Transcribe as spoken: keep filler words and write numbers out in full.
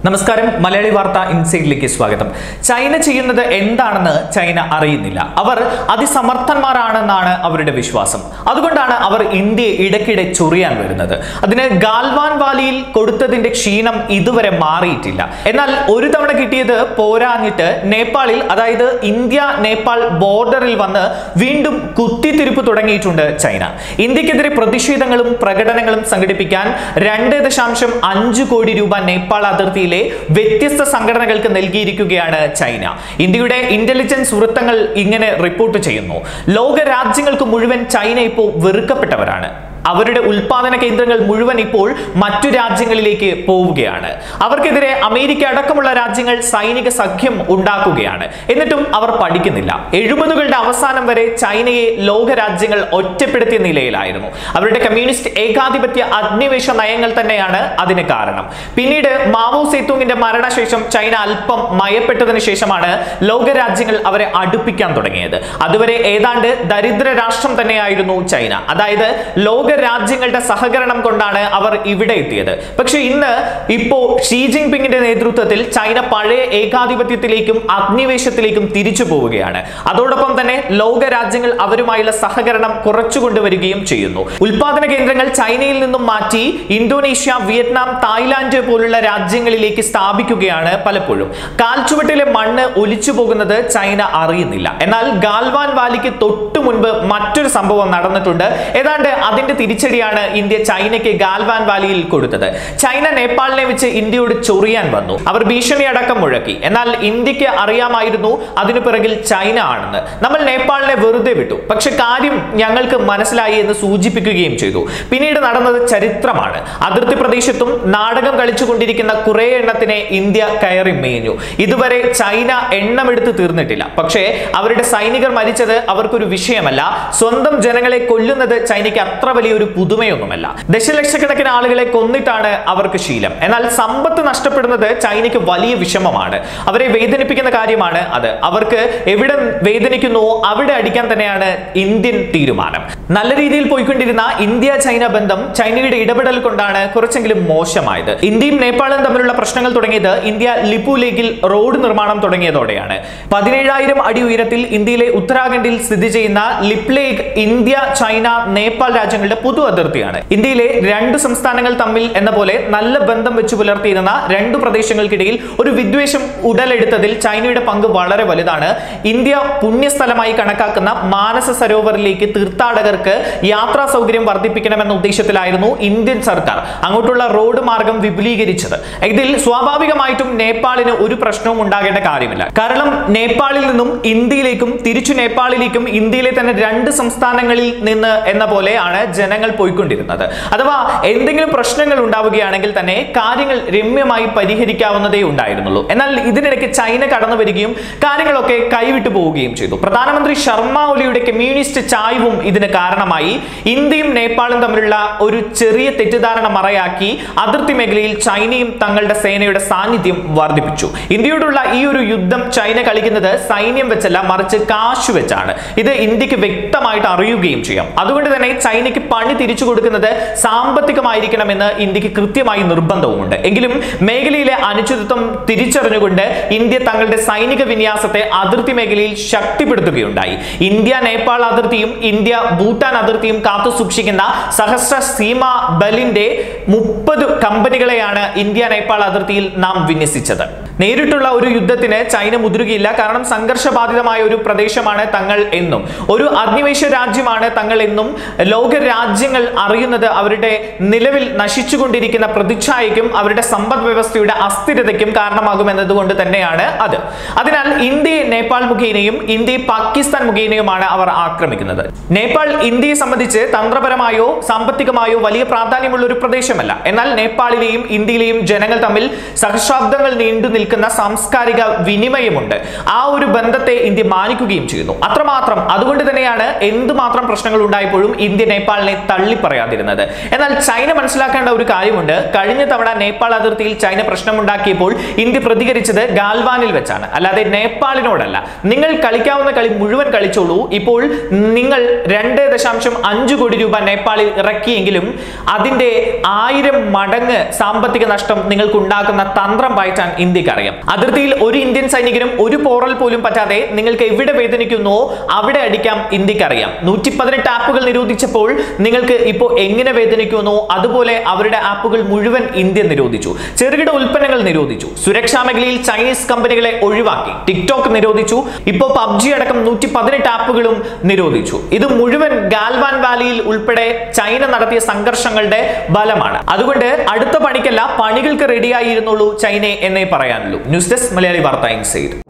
നമസ്കാരം മലയാളി വാർത്ത ഇൻസൈഡിലേക്ക് സ്വാഗതം. ചൈന ചെയ്യുന്നത് എന്താണെന്ന് ചൈന അറിയുന്നില്ല. അവർ അതിസമർത്ഥന്മാരാണെന്നാണ് അവരുടെ വിശ്വാസം. അതുകൊണ്ടാണ് അവർ ഇന്ത്യയെ ഇടയ്ക്കിടെ ചൊറിയാൻ വരുന്നത്. അതിന് ഗാൽവാൻ വാലിയിൽ കൊടുത്തതിന്റെ ക്ഷീണം ഇതുവരെ മാറിയിട്ടില്ല. എന്നാൽ ഒരു തവണ കിട്ടിയത് പോരാഞ്ഞിട്ട് നേപ്പാളിൽ, അതായത് ഇന്ത്യ നേപ്പാൾ ബോർഡറിൽ വന്ന് വീണ്ടും കുത്തിത്തിരിപ്പ് തുടങ്ങിയിട്ടുണ്ട് ചൈന. ഇന്ത്യക്കെതിരെ പ്രതിഷേധങ്ങളും പ്രകടനങ്ങളും സംഘടിപ്പിക്കാൻ രണ്ട് ദശാംശം അഞ്ച് കോടി രൂപ നേപ്പാൾ അതിർത്തിയിലെ വ്യത്യസ്ത സംഘടനകൾക്ക് നൽകിയിരിക്കുകയാണ് ചൈന. ഇന്ത്യയുടെ ഇന്റലിജൻസ് വൃത്തങ്ങൾ ഇങ്ങനെ റിപ്പോർട്ട് ചെയ്യുന്നു. ലോക രാജ്യങ്ങൾക്ക് മുഴുവൻ ചൈന ഇപ്പോൾ വെറുക്കപ്പെട്ടവരാണ്. അവരുടെ ഉൽപാദന കേന്ദ്രങ്ങൾ മുഴുവൻ ഇപ്പോൾ മറ്റു രാജ്യങ്ങളിലേക്ക് പോവുകയാണ്. അവർക്കെതിരെ അമേരിക്ക അടക്കമുള്ള രാജ്യങ്ങൾ സൈനിക സഖ്യം ഉണ്ടാക്കുകയാണ്. എന്നിട്ടും അവർ പഠിക്കുന്നില്ല. എഴുപതുകളുടെ അവസാനം വരെ ചൈനയെ ലോക രാജ്യങ്ങൾ ഒറ്റപ്പെടുത്തിയ നിലയിലായിരുന്നു. അവരുടെ കമ്മ്യൂണിസ്റ്റ് ഏകാധിപത്യ അധിനിവേശ നയങ്ങൾ തന്നെയാണ് അതിന് കാരണം. പിന്നീട് മാവോ സേതുങ്ങിന്റെ മരണശേഷം ചൈന അല്പം മയപ്പെട്ടതിന് ശേഷമാണ് ലോക രാജ്യങ്ങൾ അവരെ അടുപ്പിക്കാൻ തുടങ്ങിയത്. അതുവരെ ഏതാണ്ട് ദരിദ്ര രാഷ്ട്രം തന്നെയായിരുന്നു ചൈന. അതായത് ലോക രാജ്യങ്ങളുടെ സഹകരണം കൊണ്ടാണ് അവർ ഇവിടെ എത്തിയത്. പക്ഷെ ഇന്ന് ഇപ്പോ ഷീ ജിൻപിങ്ങിന്റെ നേതൃത്വത്തിൽ ചൈന പഴയ ഏകാധിപത്യത്തിലേക്കും അധിനിവേശത്തിലേക്കും തിരിച്ചു പോവുകയാണ്. അതോടൊപ്പം തന്നെ ലോക രാജ്യങ്ങൾ അവരുമായുള്ള സഹകരണം കുറച്ചു കൊണ്ടുവരികയും ചെയ്യുന്നു. ഉൽപാദന കേന്ദ്രങ്ങൾ ചൈനയിൽ നിന്നും മാറ്റി ഇന്തോനേഷ്യ, വിയറ്റ്നാം, തായ്ലാന്റ് പോലുള്ള രാജ്യങ്ങളിലേക്ക് സ്ഥാപിക്കുകയാണ് പലപ്പോഴും. കാൽച്ചുവട്ടിലെ മണ്ണ് ഒലിച്ചു പോകുന്നത് ചൈന അറിയുന്നില്ല. എന്നാൽ ഗാൽവാൻ വാലിക്ക് തൊട്ടു മുൻപ് മറ്റൊരു സംഭവം നടന്നിട്ടുണ്ട്. ഏതാണ്ട് അതിന്റെ തിരിച്ചടിയാണ് ഇന്ത്യ ചൈനയ്ക്ക് ഗാൽവാൻ വാലിയിൽ കൊടുത്തത്. ചൈന നേപ്പാളിനെ വെച്ച് ഇന്ത്യയോട് ചൊറിയാൻ വന്നു. അവർ ഭീഷണി അടക്കം മുഴക്കി. എന്നാൽ ഇന്ത്യക്ക് അറിയാമായിരുന്നു അതിനു പിറകിൽ ചൈന ആണെന്ന്. നമ്മൾ നേപ്പാളിനെ വെറുതെ വിട്ടു, പക്ഷെ കാര്യം ഞങ്ങൾക്ക് മനസ്സിലായി എന്ന് സൂചിപ്പിക്കുകയും ചെയ്തു. പിന്നീട് നടന്നത് ചരിത്രമാണ്. അതിർത്തി പ്രദേശത്തും നാടകം കളിച്ചുകൊണ്ടിരിക്കുന്ന കുറെ എണ്ണത്തിനെ ഇന്ത്യ കയറി മേഞ്ഞു. ഇതുവരെ ചൈന എണ്ണമെടുത്ത് തീർന്നിട്ടില്ല. പക്ഷേ അവരുടെ സൈനികർ മരിച്ചത് അവർക്കൊരു വിഷയമല്ല. സ്വന്തം ജനങ്ങളെ കൊല്ലുന്നത് ചൈനയ്ക്ക് അത്ര വലിയ ഒരു പുതുമയൊന്നുമല്ല. ദശലക്ഷക്കണക്കിന് ആളുകളെ കൊന്നിട്ടാണ് അവർക്ക് ശീലം. എന്നാൽ സമ്പത്ത് നഷ്ടപ്പെടുന്നത് ചൈനയ്ക്ക് വലിയ വിഷമമാണ്. അവരെ വേദനിപ്പിക്കുന്ന കാര്യമാണ് അത്. അവർക്ക് എവിടെ വേദനിക്കുന്നുവോ അവിടെ അടിക്കാൻ തന്നെയാണ് ഇന്ത്യൻ തീരുമാനം. നല്ല രീതിയിൽ പോയിക്കൊണ്ടിരുന്ന ഇന്ത്യ ചൈന ബന്ധം ചൈനയുടെ ഇടപെടൽ കൊണ്ടാണ് കുറച്ചെങ്കിലും മോശമായത്. ഇന്ത്യയും നേപ്പാളും തമ്മിലുള്ള പ്രശ്നങ്ങൾ തുടങ്ങിയത് ഇന്ത്യ ലിപു ലേക്കിൽ റോഡ് നിർമ്മാണം തുടങ്ങിയതോടെയാണ്. പതിനേഴായിരം അടി ഉയരത്തിൽ ഇന്ത്യയിലെ ഉത്തരാഖണ്ഡിൽ സ്ഥിതി ചെയ്യുന്ന Lipulekh India, China, Nepal രാജ്യങ്ങളുടെ പൊതു അതിർത്തിയാണ്. ഇന്ത്യയിലെ രണ്ട് സംസ്ഥാനങ്ങൾ തമ്മിൽ എന്ന പോലെ നല്ല ബന്ധം വെച്ച് പുലർത്തിയിരുന്ന രണ്ടു പ്രദേശങ്ങൾക്കിടയിൽ ഒരു വിദ്വേഷം ഉടലെടുത്തതിൽ ചൈനയുടെ പങ്ക് വളരെ വലുതാണ്. ഇന്ത്യ പുണ്യസ്ഥലമായി കണക്കാക്കുന്ന മാനസ സരോവറിലേക്ക് തീർത്ഥാടകർക്ക് യാത്രാ സൗകര്യം വർദ്ധിപ്പിക്കണമെന്ന ഉദ്ദേശത്തിലായിരുന്നു ഇന്ത്യൻ സർക്കാർ അങ്ങോട്ടുള്ള റോഡ് മാർഗം വിപുലീകരിച്ചത്. ഇതിൽ സ്വാഭാവികമായിട്ടും നേപ്പാളിന് ഒരു പ്രശ്നവും ഉണ്ടാകേണ്ട കാര്യമില്ല. കാരണം നേപ്പാളിൽ നിന്നും ഇന്ത്യയിലേക്കും തിരിച്ചു നേപ്പാളിലേക്കും ഇന്ത്യയിലെ തന്നെ രണ്ട് സംസ്ഥാനങ്ങളിൽ നിന്ന് എന്ന പോലെയാണ് ജനങ്ങൾ പോയിക്കൊണ്ടിരുന്നത്. അഥവാ എന്തെങ്കിലും പ്രശ്നങ്ങൾ ഉണ്ടാവുകയാണെങ്കിൽ തന്നെ കാര്യങ്ങൾ രമ്യമായി പരിഹരിക്കാവുന്നതേ ഉണ്ടായിരുന്നുള്ളൂ. എന്നാൽ ഇതിനിടയ്ക്ക് ചൈന കടന്നു വരികയും കാര്യങ്ങളൊക്കെ കൈവിട്ടു പോവുകയും ചെയ്തു. പ്രധാനമന്ത്രി ശർമ്മ ഒലിയുടെ കമ്മ്യൂണിസ്റ്റ് ചായ്വും ഇതിന് കാരണമായി. ഇന്ത്യയും നേപ്പാളും തമ്മിലുള്ള ഒരു ചെറിയ തെറ്റിദ്ധാരണ മറയാക്കി അതിർത്തി മേഖലയിൽ ചൈനയും തങ്ങളുടെ സേനയുടെ സാന്നിധ്യം വർദ്ധിപ്പിച്ചു. ഇന്ത്യയോടുള്ള ഈ ഒരു യുദ്ധം ചൈന കളിക്കുന്നത് സൈന്യം വെച്ചല്ല, മറിച്ച് കാശ് വെച്ചാണ്. ഇത് ഇന്ത്യക്ക് വ്യക്തമായിട്ട് അറിയുകയും ചെയ്യാം. അതുകൊണ്ട് തന്നെ ചൈനയ്ക്ക് പണി തിരിച്ചു കൊടുക്കുന്നത് സാമ്പത്തികമായിരിക്കണമെന്ന് ഇന്ത്യക്ക് കൃത്യമായി നിർബന്ധവുമുണ്ട്. എങ്കിലും മേഖലയിലെ അനിശ്ചിതത്വം തിരിച്ചറിഞ്ഞുകൊണ്ട് ഇന്ത്യ തങ്ങളുടെ സൈനിക വിന്യാസത്തെ അതിർത്തി മേഖലയിൽ ശക്തിപ്പെടുത്തുകയുണ്ടായി. ഇന്ത്യ നേപ്പാൾ അതിർത്തിയും ഇന്ത്യ ഭൂട്ടാൻ അതിർത്തിയും കാത്തു സൂക്ഷിക്കുന്ന സഹസ്ര സീമാ ബലിന്റെ മുപ്പത് കമ്പനികളെയാണ് ഇന്ത്യ നേപ്പാൾ അതിർത്തിയിൽ നാം വിന്യസിച്ചത്. നേരിട്ടുള്ള ഒരു യുദ്ധത്തിന് ചൈന മുതിരുകയില്ല. കാരണം സംഘർഷബാധിതമായ ഒരു പ്രദേശമാണ് തങ്ങൾ എന്നും ഒരു അധിനിവേശ രാജ്യമാണ് തങ്ങൾ എന്നും ലോക രാജ്യങ്ങൾ അറിയുന്നത് അവരുടെ നിലവിൽ നശിച്ചുകൊണ്ടിരിക്കുന്ന പ്രതിച്ഛായയ്ക്കും അവരുടെ സമ്പദ് വ്യവസ്ഥയുടെ അസ്ഥിരതയ്ക്കും കാരണമാകുമെന്നതുകൊണ്ട് തന്നെയാണ് അത്. അതിനാൽ ഇന്ത്യയെ നേപ്പാൾ മുഖേനയും ഇന്ത്യയെ പാകിസ്ഥാൻ മുഖേനയുമാണ് അവർ ആക്രമിക്കുന്നത്. നേപ്പാൾ ഇന്ത്യയെ സംബന്ധിച്ച് തന്ത്രപരമായോ സാമ്പത്തികമായോ വലിയ പ്രാധാന്യമുള്ള ഒരു പ്രദേശമല്ല. എന്നാൽ നേപ്പാളിലെയും ഇന്ത്യയിലെയും ജനങ്ങൾ തമ്മിൽ സഹസ്രാബ്ദങ്ങൾ നീണ്ടു നിൽക്കുന്ന സാംസ്കാരിക വിനിമയമുണ്ട്. ആ ഒരു ബന്ധത്തെ ഇന്ത്യ മാനിക്കുകയും ചെയ്യുന്നു. അത്രമാത്രം. അതുകൊണ്ട് തന്നെയാണ് എന്തുമാത്രം പ്രശ്നങ്ങൾ ഉണ്ടായപ്പോഴും ഇന്ത്യ നേപ്പാളിനെ തള്ളി പറയാതിരുന്നത്. എന്നാൽ ചൈന മനസ്സിലാക്കേണ്ട ഒരു കാര്യമുണ്ട്. കഴിഞ്ഞ തവണ നേപ്പാൾ അതിർത്തിയിൽ ചൈന പ്രശ്നമുണ്ടാക്കിയപ്പോൾ ഇന്ത്യ പ്രതികരിച്ചത് ഗാൽവാനിൽ വെച്ചാണ്, അല്ലാതെ നേപ്പാളിനോടല്ല. നിങ്ങൾ കളിക്കാവുന്ന കളി മുഴുവൻ കളിച്ചോളൂ. ഇപ്പോൾ നിങ്ങൾ രണ്ട് ദശാംശം അഞ്ച് കോടി രൂപ നേപ്പാളിൽ ഇറക്കിയെങ്കിലും അതിന്റെ ആയിരം മടങ്ങ് സാമ്പത്തിക നഷ്ടം നിങ്ങൾക്ക് ഉണ്ടാക്കുന്ന തന്ത്രം പയറ്റാൻ ഇന്ത്യക്ക് അറിയാം. അതിർത്തിയിൽ ഒരു ഇന്ത്യൻ സൈനികനും ഒരു പോറൽ പോലും പറ്റാതെ നിങ്ങൾക്ക് എവിടെ വേദനിക്കുന്നോ അവിടെ അടിക്കാം ഇന്ത്യക്ക് അറിയാം. നൂറ്റി പതിനെട്ട് ആപ്പുകൾ നിരോധിച്ചപ്പോൾ നിങ്ങൾക്ക് ഇപ്പോൾ എങ്ങനെ വേദനിക്കുന്നോ അതുപോലെ അവരുടെ ആപ്പുകൾ മുഴുവൻ ഇന്ത്യ നിരോധിച്ചു. ചെറുകിട ഉൽപ്പന്നങ്ങൾ നിരോധിച്ചു. സുരക്ഷാ മേഖലയിൽ ചൈനീസ് കമ്പനികളെ ഒഴിവാക്കി. ടിക്ടോക്ക് നിരോധിച്ചു. ഇപ്പോൾ പബ്ജി അടക്കം നൂറ്റി പതിനെട്ട് ആപ്പുകളും നിരോധിച്ചു. ഇത് മുഴുവൻ ഗാൽവാൻ വാലിയിൽ ഉൾപ്പെടെ ചൈന നടത്തിയ സംഘർഷങ്ങളുടെ ബലമാണ്. അതുകൊണ്ട് അടുത്ത പണിക്കല്ല, പണികൾക്ക് റെഡിയായിരുന്നുള്ളൂ ചൈന എന്നേ പറയാനുള്ളൂ. ന്യൂസ് ഡെസ്ക് മലയാളി വാർത്ത ഇൻസൈഡ്.